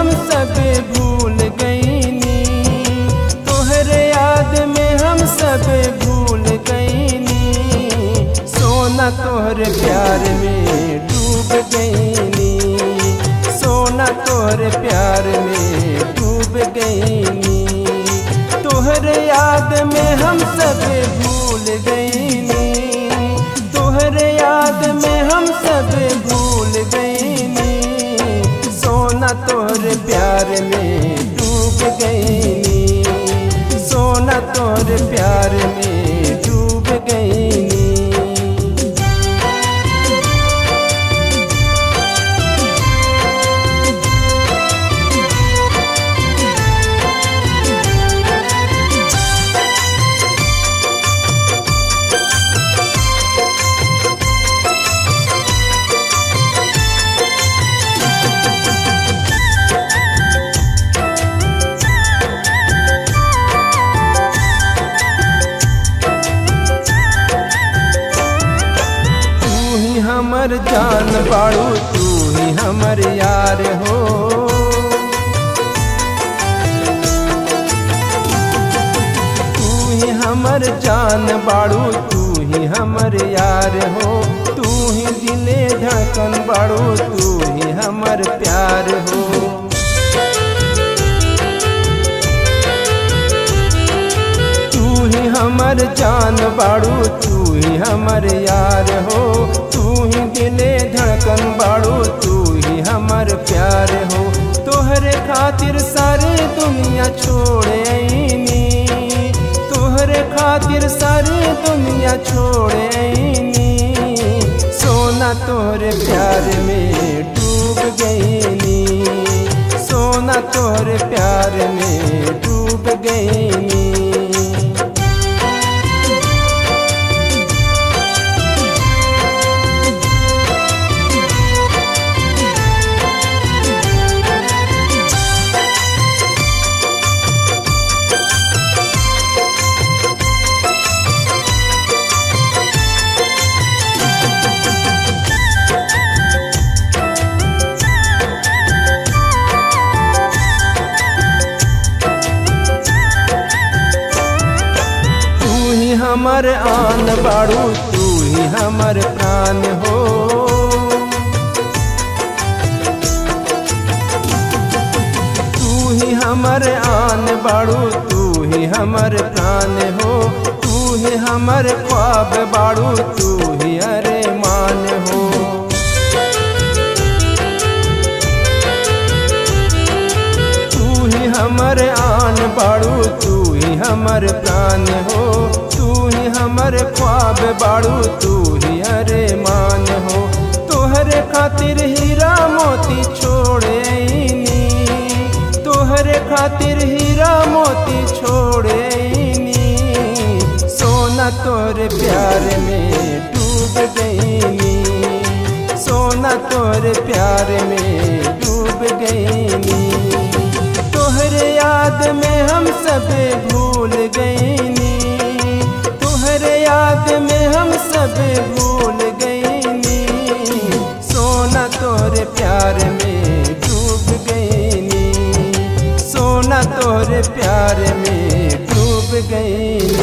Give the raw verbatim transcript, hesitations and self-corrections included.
हम सब भूल गईनी, तोहरे याद में हम सब भूल गईनी। सोना तोहरे प्यार में डूब गईनी, सोना तोहरे प्यार में डूब गईनी। तोहरे याद में हम सब भूल गईनी, तोहरे याद में हम सब भूल गईनी। सोना तोहरे प्यार में डूब गईनी, सोना तोहरे प्यार में डूब गईनी। हमर जान बाड़ू तू ही हमर यार हो, तू ही हमर जान बाड़ू तू ही हमर यार हो। तू ही दिले धड़कन बाड़ू तू ही हमर प्यार हो। तू ही हमर जान बाड़ू तू ही हमर यार हो। तू ही दिले धड़कन बाड़ू तू ही हमर प्यार हो। तोहरे खातिर सारी दुनिया छोड़े आईनी, तोहरे खातिर सारी दुनिया छोड़े आईनी। सोना तोहरे प्यार में डूब गईनी, सोना तोहरे प्यार में डूब गईनी। हमर आन बाड़ू तू ही हमर प्राण हो। तू ही हमर आन बाड़ू तू ही हमर प्राण हो। तू ही हमर ख्वाब बाड़ू तू ही अरमान हो। तू ही हमर आन बाड़ू तू ही हमर प्राण हो। तू ही हमर ख्वाब बाड़ू तू ही अरमान हो। तोहरे खातिर हीरा मोती छोड़े आईनी, तोहरे खातिर हीरा मोती छोड़े आईनी। सोना तोहरे प्यार में डूब गईनी, सोना तोहरे प्यार में डूब गईनी। तोहरे याद में हम सब भूल गईनी, तोहरे याद में हम सब भूल गईनी। सोना तोहरे प्यार में डूब गईनी, सोना तोहरे प्यार में डूब गईनी।